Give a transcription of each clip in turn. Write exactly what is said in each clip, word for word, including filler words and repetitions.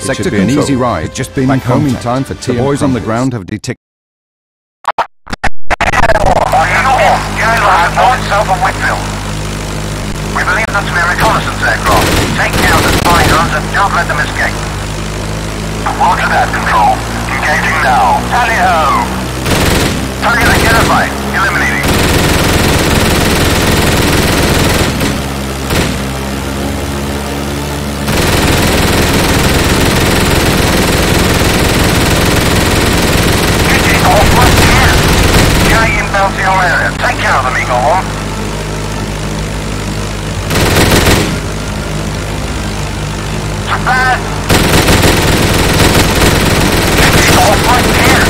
Sector be an easy ride. It's just been back home in time for tea. The boys on the ground have detected. Eagle has north south of Whitfield. We believe them to be a reconnaissance aircraft. Take care of the spy guns and don't let them escape. Roger that, Control. Engaging now. Tally-ho! Target identified. Eliminating. Inbound to your area. Take care of them, Eagle One. Too bad. Eagle right here.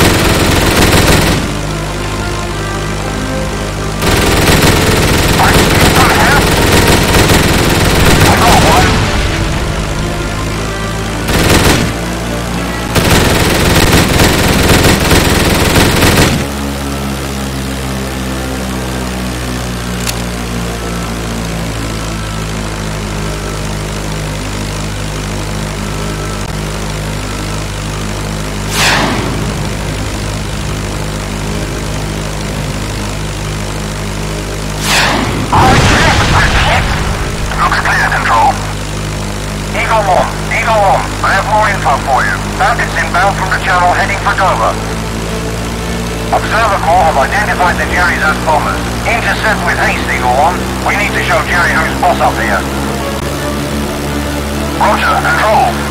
Right, come here. Eagle One. Inbound from the channel heading for Dover. Observer Corps have identified the Jerry's as bombers. Intercept with haste, Eagle One. We need to show Jerry who's boss up here. Roger, Control.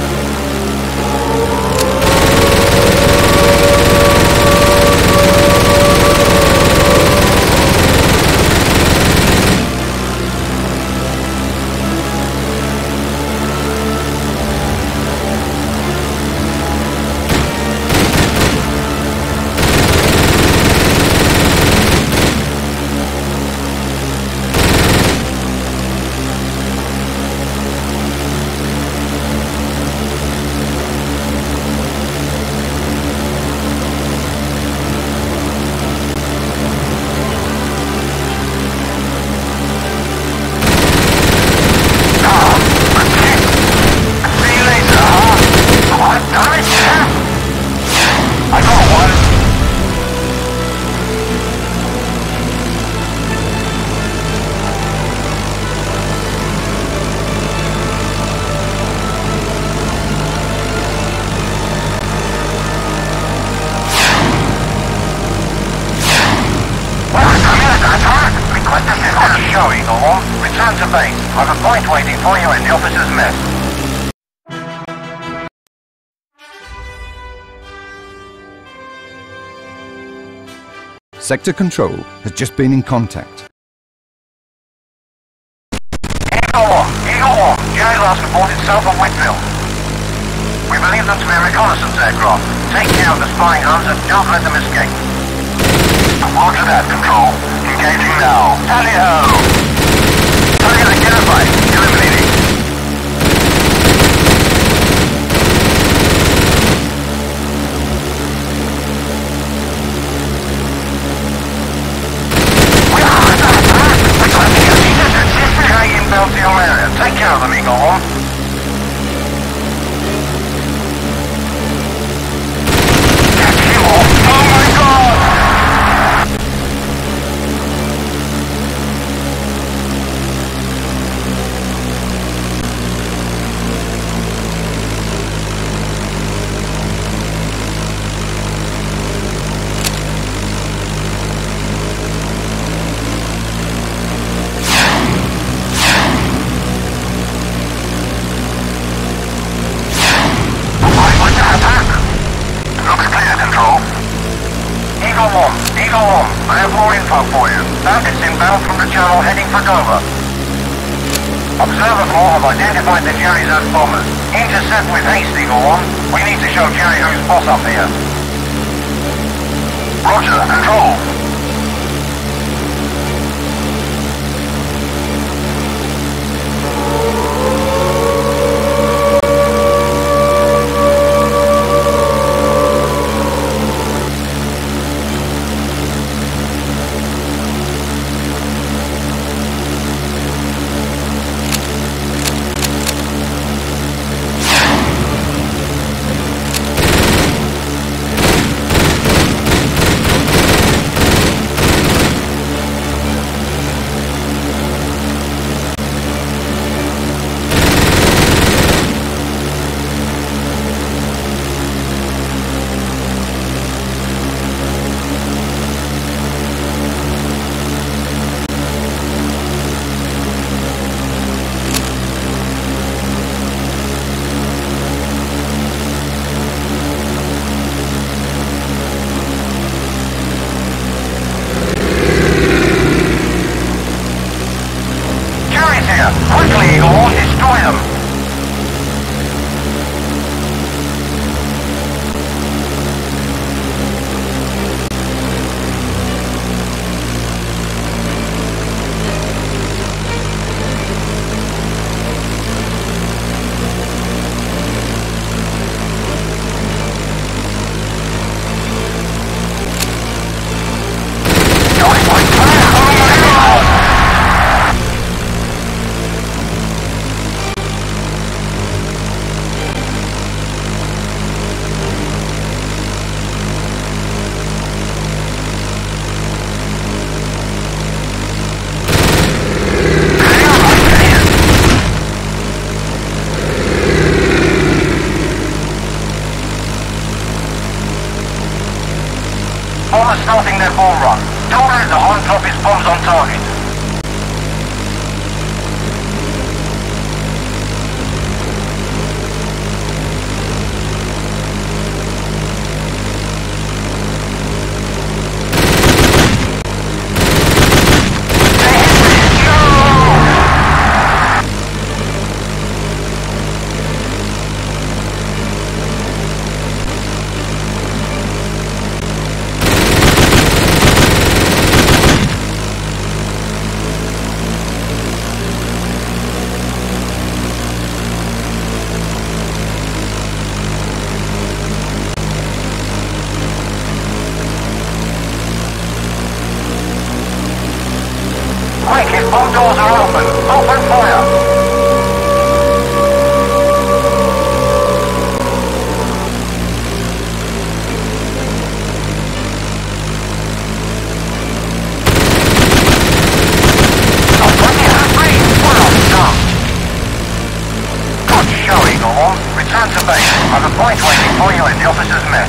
Show, Eagle One. Return to base. I've a point waiting for you in the officer's mess. Sector Control has just been in contact. Eagle One, Eagle One. Jerry last reported south of Whitfield. We believe them to be a reconnaissance aircraft. Take care of the spying guns and don't let them escape. Roger that, Control. Engaging now. Tally-ho! Target identified. Eliminating. We are under attack! We're trying to get these Carry inbound to your area. Take care of them, Eagle One. Catch him off! Oh my God! Eagle One, Eagle One, I have more info for you. Bandits inbound from the channel heading for Dover. Observer Corps have identified the Jerry's as bombers. Intercept with haste, Eagle One. We need to show Jerry who's boss up here. Roger, Control. interrupting their bomb run. Don't let the Hun drop its bombs on target. Quick, his bomb doors are open. Open fire. Oh, twenty and three. Well done. Good show, Eagle One. Return to base. I've a point waiting for you in the officer's mess.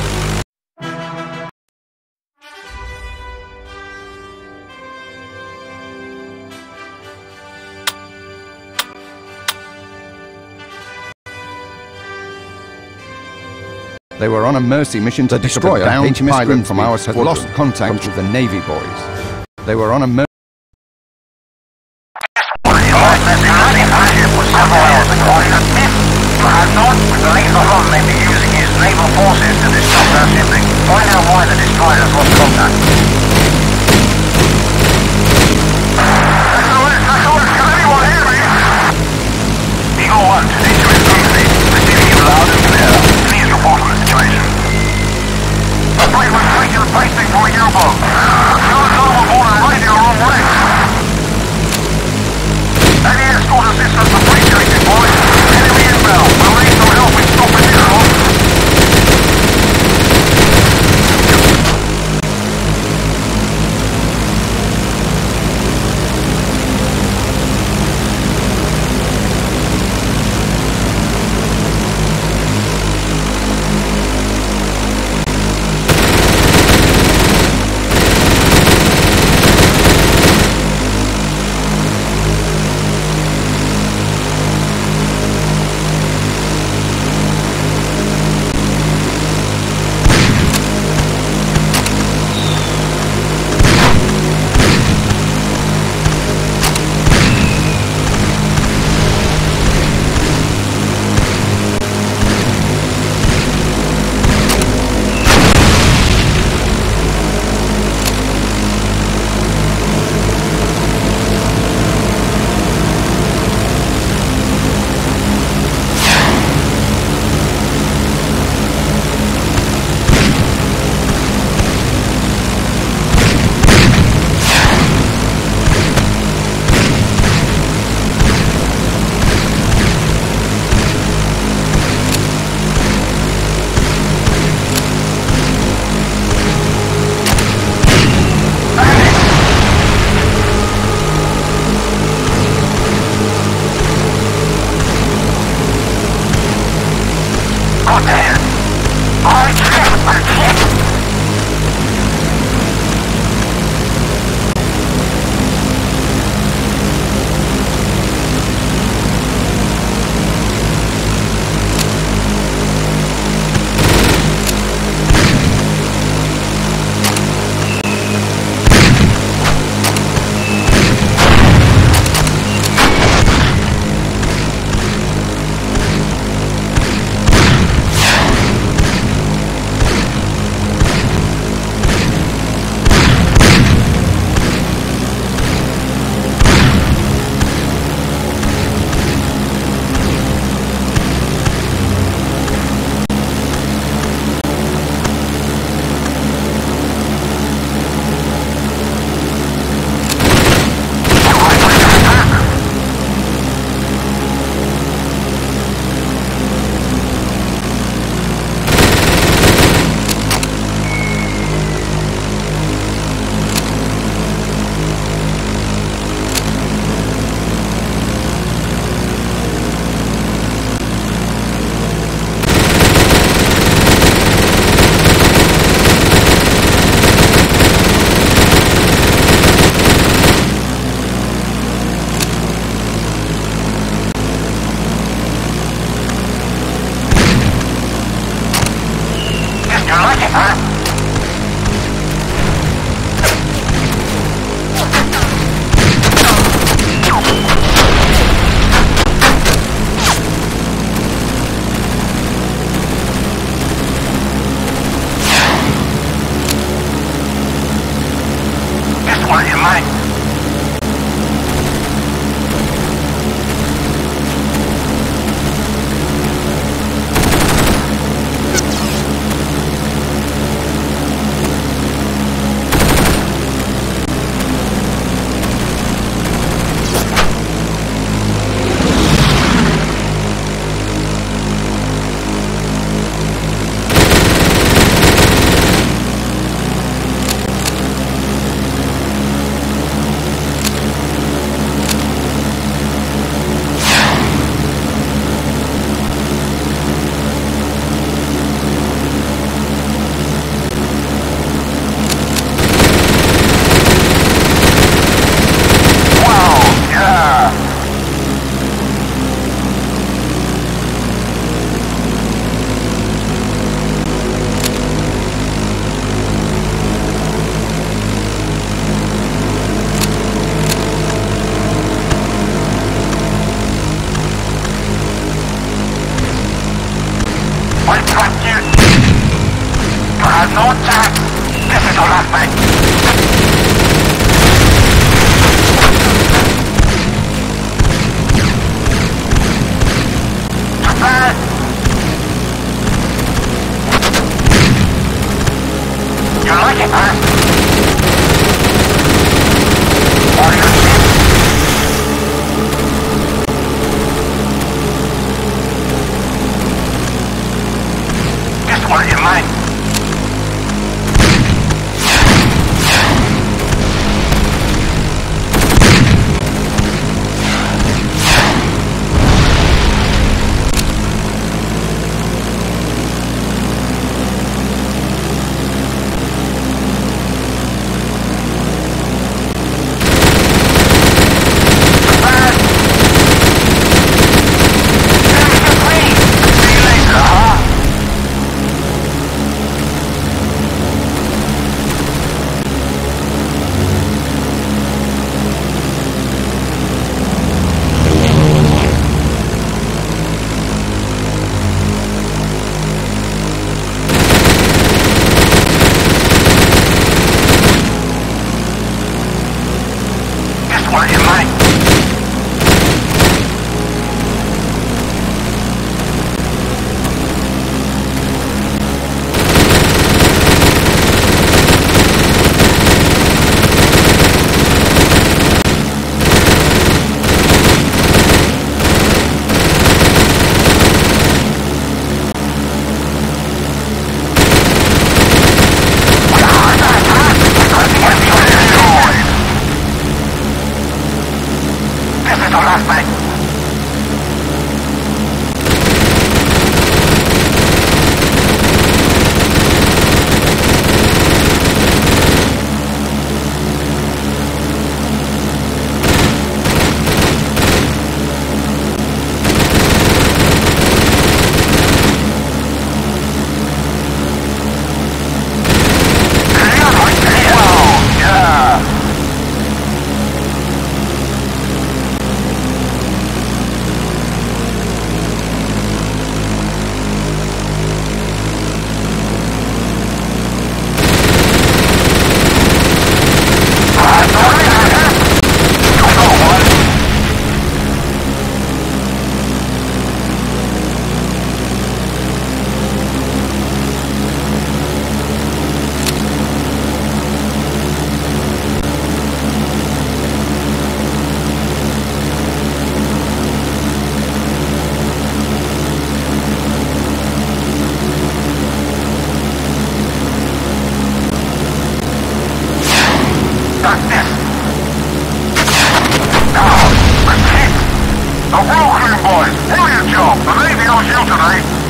They were on a mercy mission to destroy a downed pilot from our had lost contact with the Navy boys. They were on a mercy. Perhaps not. We believe the Hun may be using his naval forces to disrupt our shipping. Find out why the destroyers lost contact. S O S, S O S, can anyone hear me? Eagle One to D two Infantry. Receiving you loud and clear. Please report on the situation. The plane was taken basing for a U-boat. Fuel's overboard and radio on wreck. Any escort assistance appreciated, boys. Enemy inbound. We'll need some help in stopping the Hun. it, huh? Just what you mate. I trapped you. You have no attack. This is your last mate. Too bad. You like it, huh? Or you shit? What you mind? What you mind? Last night. The Walking Boys, brilliant job. The Navy on you today.